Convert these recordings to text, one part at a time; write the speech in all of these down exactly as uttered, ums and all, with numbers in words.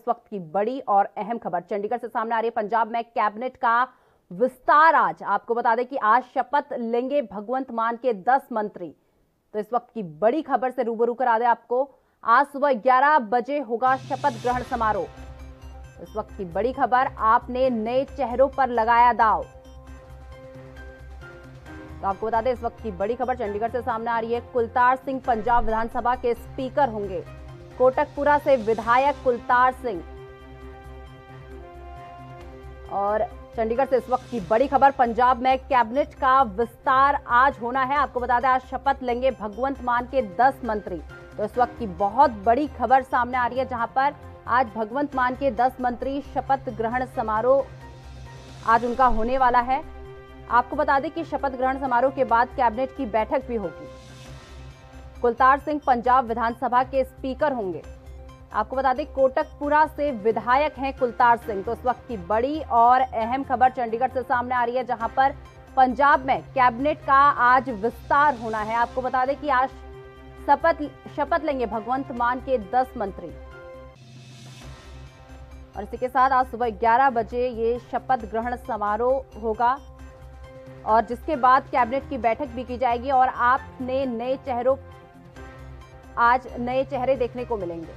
वक्त की बड़ी और अहम खबर चंडीगढ़ से सामने आ रही है। पंजाब में कैबिनेट का विस्तार आज। आपको बता दें कि आज शपथ लेंगे भगवंत मान के दस मंत्री। तो इस वक्त की बड़ी खबर से रूबरू करा दें आपको। आज सुबह ग्यारह बजे होगा शपथ ग्रहण समारोह। इस वक्त की बड़ी खबर, आपने नए चेहरों पर लगाया दाव। तो आपको बता दें इस वक्त की बड़ी खबर चंडीगढ़ से सामने आ रही है। कुलतार सिंह पंजाब विधानसभा के स्पीकर होंगे। कोटकपुरा से विधायक कुलतार सिंह। और चंडीगढ़ से इस वक्त की बड़ी खबर, पंजाब में कैबिनेट का विस्तार आज होना है। आपको बता दें आज शपथ लेंगे भगवंत मान के दस मंत्री। तो इस वक्त की बहुत बड़ी खबर सामने आ रही है, जहां पर आज भगवंत मान के दस मंत्री शपथ ग्रहण समारोह आज उनका होने वाला है। आपको बता दें कि शपथ ग्रहण समारोह के बाद कैबिनेट की बैठक भी होगी। कुलतार सिंह पंजाब विधानसभा के स्पीकर होंगे। आपको बता दें कोटकपुरा से विधायक हैं कुलतार सिंह। तो इस वक्त की बड़ी और अहम खबर चंडीगढ़ से सामने आ रही है, जहां पर पंजाब में कैबिनेट का आज विस्तार होना है। आपको बता दें कि आज शपथ शपथ लेंगे भगवंत मान के दस मंत्री। और इसी के साथ आज सुबह ग्यारह बजे ये शपथ ग्रहण समारोह होगा और जिसके बाद कैबिनेट की बैठक भी की जाएगी और आपने नए चेहरों आज नए चेहरे देखने को मिलेंगे।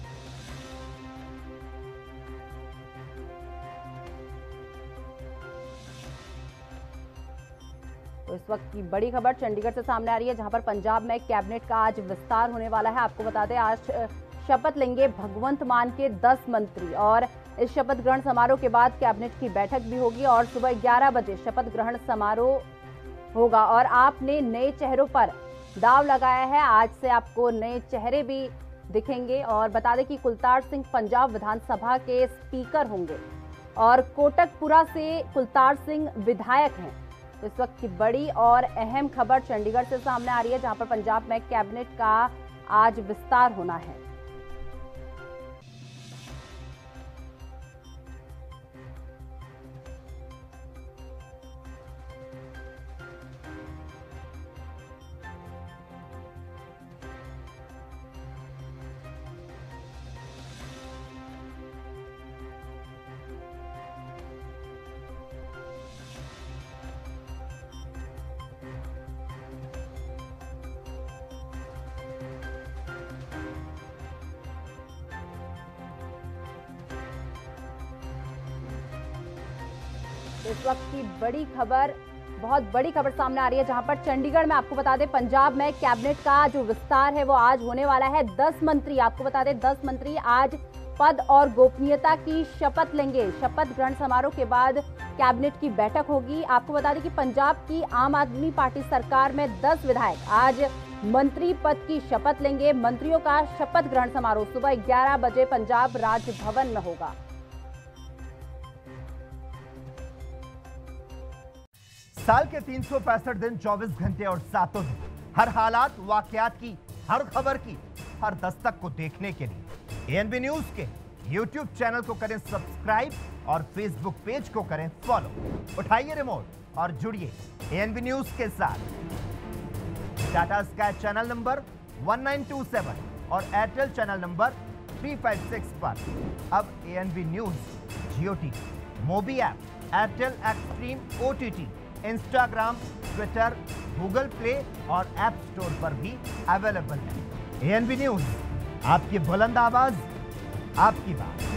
तो इस वक्त की बड़ी खबर चंडीगढ़ से सामने आ रही है, जहां पर पंजाब में कैबिनेट का आज विस्तार होने वाला है। आपको बता दें आज शपथ लेंगे भगवंत मान के दस मंत्री और इस शपथ ग्रहण समारोह के बाद कैबिनेट की बैठक भी होगी और सुबह ग्यारह बजे शपथ ग्रहण समारोह होगा और आपने नए चेहरों पर दाव लगाया है। आज से आपको नए चेहरे भी दिखेंगे और बता दें कि कुलतार सिंह पंजाब विधानसभा के स्पीकर होंगे और कोटकपुरा से कुलतार सिंह विधायक हैं। तो इस वक्त की बड़ी और अहम खबर चंडीगढ़ से सामने आ रही है, जहां पर पंजाब में कैबिनेट का आज विस्तार होना है। इस वक्त की बड़ी खबर, बहुत बड़ी खबर सामने आ रही है, जहां पर चंडीगढ़ में आपको बता दें पंजाब में कैबिनेट का जो विस्तार है वो आज होने वाला है। दस मंत्री, आपको बता दें दस मंत्री आज पद और गोपनीयता की शपथ लेंगे। शपथ ग्रहण समारोह के बाद कैबिनेट की बैठक होगी। आपको बता दें कि पंजाब की आम आदमी पार्टी सरकार में दस विधायक आज मंत्री पद की शपथ लेंगे। मंत्रियों का शपथ ग्रहण समारोह सुबह ग्यारह बजे पंजाब राजभवन में होगा। साल के तीन सौ पैंसठ दिन, चौबीस घंटे और सातों दिन, हर हालात वाकयात की, हर खबर की, हर दस्तक को देखने के लिए एएनबी न्यूज के यूट्यूब चैनल को करें सब्सक्राइब और फेसबुक पेज को करें फॉलो। उठाइए रिमोट और जुड़िए एएनबी न्यूज के साथ। टाटा स्काई चैनल नंबर एक नौ दो सात और एयरटेल चैनल नंबर तीन सौ छप्पन पर अब ANB news Jio TV, Mobi app, Airtel Xstream OTT, Instagram, Twitter, Google Play और ऐप स्टोर पर भी अवेलेबल है। एएनबी न्यूज, आपकी बुलंद आवाज, आपकी बात।